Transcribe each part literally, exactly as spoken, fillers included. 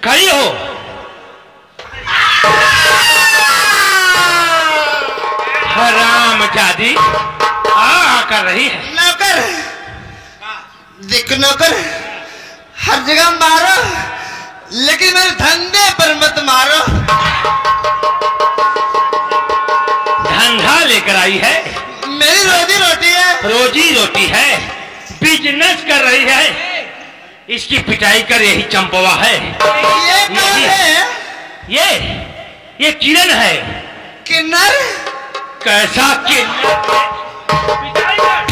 खड़ी हो। हराम जादी आ कर रही है। नौकर देख नौकर, हर जगह मारो लेकिन मेरे धंधे पर मत मारो। धंधा लेकर आई है, मेरी रोजी रोटी है। रोजी रोटी है, बिजनेस कर रही है। इसकी पिटाई कर यही चंपवा है। ये कौन है? ये ये किरण है। किन्नर? कैसा किन्नर? पिटाई कर।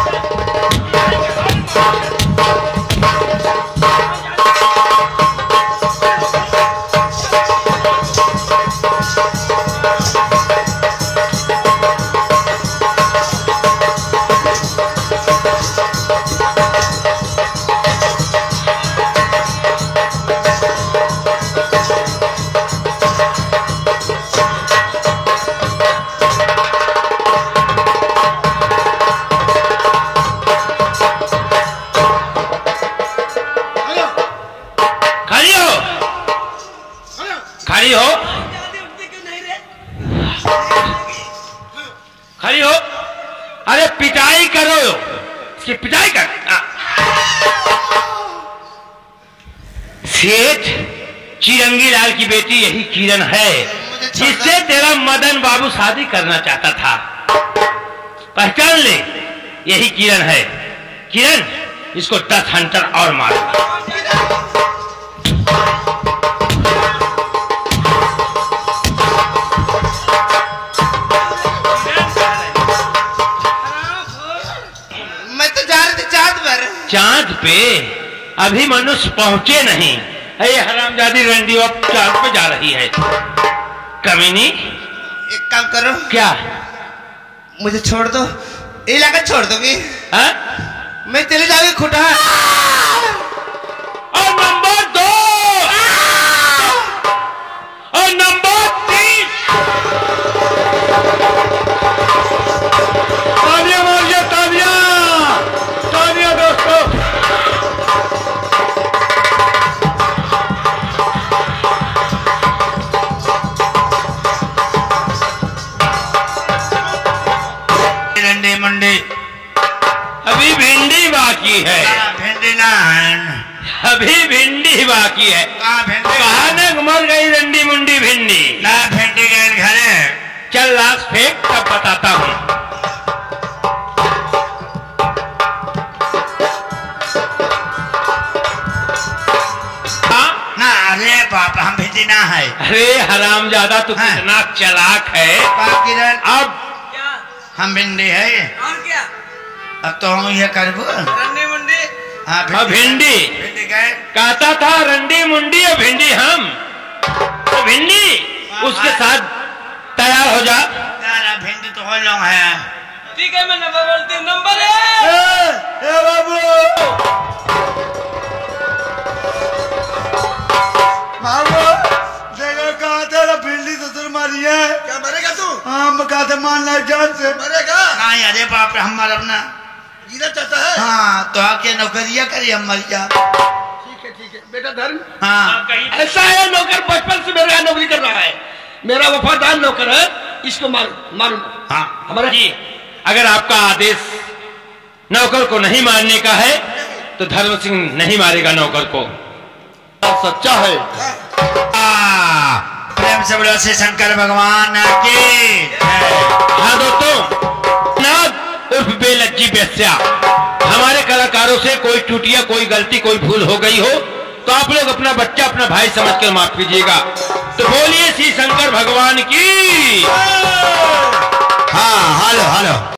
खड़ी हो, खड़ी हो। अरे पिटाई करो, इसकी पिटाई कर। सेठ चिरंगी लाल की बेटी यही किरण है, जिससे तेरा मदन बाबू शादी करना चाहता था। पहचान ले, यही किरण है। किरण, इसको दस हंटर और मारो। चांद पे अभी मनुष्य पहुंचे नहीं। ये हरामजादी रंडी अब चांद पे जा रही है। कमीनी, एक काम करो। क्या? मुझे छोड़ दो। इलाका छोड़ दोगी? हाँ? मैं चले जाऊंगी खुटा। और नंबर दो और नंबर तीन। तालियां मारिए, तालियां, तालियां दोस्तों। रंडी मुंडी, अभी भिंडी बाकी है। भिंडी ना, अभी भिंडी बाकी है। कहा न मर गई रंडी मुंडी भिंडी ना। भिंडी गए घरे। चल लाश फेंक, तब बताता हूँ। ना, अरे बाप, हम भिंडी ना है। अरे हरामजादा, तू हाँ। कितना चालाक है। किरण, अब हम भिंडी है। और क्या? अब तो हम ये करबो। रंडी मुंडी। हाँ, अब भिंडी भिंडी गए। कहता था रंडी मुंडी और भिंडी हम। तो भिंडी उसके साथ तैयार हो जा। ना, भिंडी तो हो लोग है। ठीक है, मैं नंबर बोलती हूँ। नंबर है ए, ए बाबू, बाबू देखो कहा था ना, भिंडी ससुर मारी है। क्या मरेगा तू? हाँ, मैं कहा था मारना जान से। मरेगा? नहीं, अरे बाप रे, हमारा अपना जीना चाहता है? हाँ, तो आके नौकरिया करी, हम मर जा। ठीक है, ठीक है बेटा धर्म। हाँ, ऐसा है, नौकर बचपन से मेरे यहाँ नौकरी कर रहा है। मेरा वफादार नौकर है, इसको मारू मारू। हाँ, हमारा जी, अगर आपका आदेश नौकर को नहीं मारने का है तो धर्म सिंह नहीं मारेगा नौकर को। सच्चा है। हाँ, प्रेम से बोलो श्री शंकर भगवान की। हाँ दोस्तों, नाथ उर्फ बेलज्जी बेस्या, हमारे कलाकारों से कोई टूटिया, कोई गलती, कोई भूल हो गई हो तो आप लोग अपना बच्चा, अपना भाई समझकर माफ कीजिएगा। तो बोलिए श्री शंकर भगवान की। हाँ, हेलो हेलो।